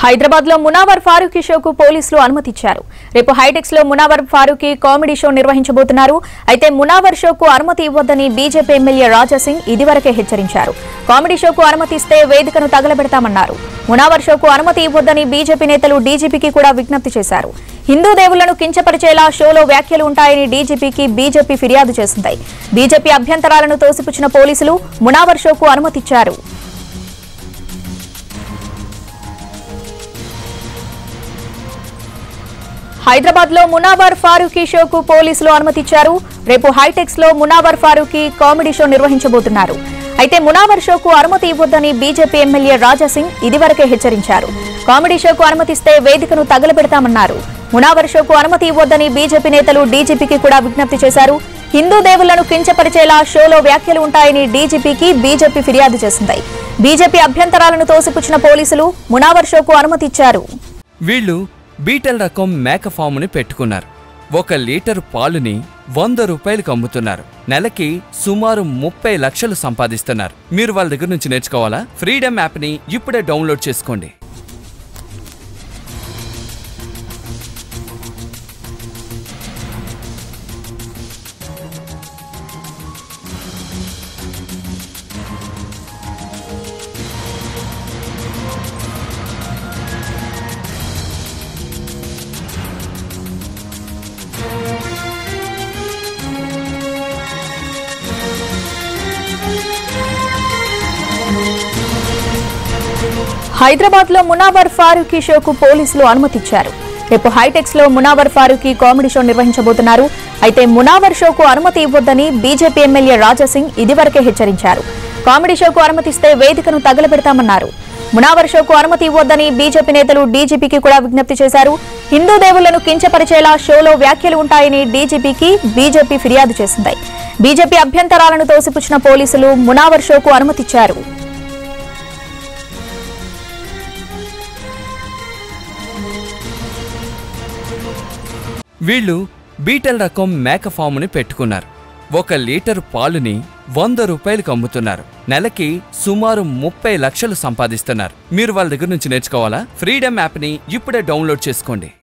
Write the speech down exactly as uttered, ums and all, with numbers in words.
హైదరాబాద్ లో మునావర్ ఫారూఖీ షోకు పోలీసులు అనుమతిచ్చారు. రేపు హైటెక్స్ లో మునావర్ ఫారూఖీ కామెడీ షో నిర్వహించబోతున్నారు. అయితే మునావర్ షోకు అనుమతి ఇవ్వొద్దని బీజేపీ ఎమ్మెల్యే రాజాసింగ్ ఇదివరకే హెచ్చరించారు. కామెడీ షోకు అనుమతిస్తే వేదికను తగలబెడతామన్నారు. మునావర్ షోకు అనుమతి ఇవ్వొద్దని బీజేపీ నేతలు డీజీపీకి కూడా విజ్ఞప్తి చేశారు. హిందూ దేవుళ్లను కించపరిచేలా షోలో వ్యాఖ్యలు ఉంటాయని డీజీపీకి బీజేపీ ఫిర్యాదు చేసింది. బీజేపీ అభ్యంతరాలను తోసిపుచ్చిన పోలీసులు మునావర్ షోకు అనుమతిచ్చారు. హైదరాబాద్ లో మునావర్ ఫారూఖీ షోకు పోలీసులు అనుమతిచ్చారు. రేపు హైటెక్స్ లో మునావర్ ఫారూఖీ కామెడీ షో నిర్వహించబోతున్నారు. అయితే మునావర్ షోకు అనుమతి ఇవ్వొద్దని బీజేపీ ఎమ్మెల్యే రాజాసింగ్ ఇదివరకే హెచ్చరించారు. కామెడీ షోకు అనుమతిస్తే వేదికను తగలబెడతామన్నారు. మునావర్ షోకు అనుమతి ఇవ్వొద్దని బీజేపీ నేతలు డీజీపీకి కూడా విజ్ఞప్తి చేశారు. హిందూ దేవుళ్లను కించపరిచేలా షోలో వ్యాఖ్యలు ఉంటాయని డీజీపీకి బీజేపీ ఫిర్యాదు చేసింది. బీజేపీ అభ్యంతరాలను తోసిపుచ్చిన పోలీసులు మునావర్ షోకు అనుమతిచ్చారు. వీళ్లు బీటల్ రకం మేక ఫాముని పెట్టుకున్నారు. ఒక లీటరు పాలుని వంద రూపాయలకు అమ్ముతున్నారు. నెలకి సుమారు ముప్పై లక్షలు సంపాదిస్తున్నారు. మీరు వాళ్ళ దగ్గర నుంచి నేర్చుకోవాలా? ఫ్రీడమ్ యాప్ని ఇప్పుడే డౌన్లోడ్ చేసుకోండి. హైదరాబాద్ లో మునావర్ ఫారూఖీ షోకు పోలీసులు అనుమతిచ్చారు. రేపు హైటెక్స్ లో మునావర్ ఫారూఖీ కామెడీ షో నిర్వహించబోతున్నారు. అయితే మునావర్ షోకు అనుమతి ఇవ్వొద్దని బీజేపీ ఎమ్మెల్యే రాజాసింగ్ ఇదివరకే హెచ్చరించారు. కామెడీ షోకు అనుమతిస్తే వేదికను తగలబెడతామన్నారు. మునావర్ షోకు అనుమతి ఇవ్వొద్దని బీజేపీ నేతలు డీజీపీకి కూడా విజ్ఞప్తి చేశారు. హిందూ దేవుళ్లను కించపరిచేలా షోలో వ్యాఖ్యలు ఉంటాయని డీజీపీకి బీజేపీ ఫిర్యాదు చేసింది. బీజేపీ అభ్యంతరాలను తోసిపుచ్చిన పోలీసులు మునావర్ షోకు అనుమతిచ్చారు. వీళ్లు బీటల్ రకం మేక ఫాముని పెట్టుకున్నారు. ఒక లీటరు పాలుని వంద రూపాయలకు అమ్ముతున్నారు. నెలకి సుమారు ముప్పై లక్షలు సంపాదిస్తున్నారు. మీరు వాళ్ళ దగ్గర నుంచి నేర్చుకోవాలా? ఫ్రీడమ్ యాప్ని ఇప్పుడే డౌన్లోడ్ చేసుకోండి.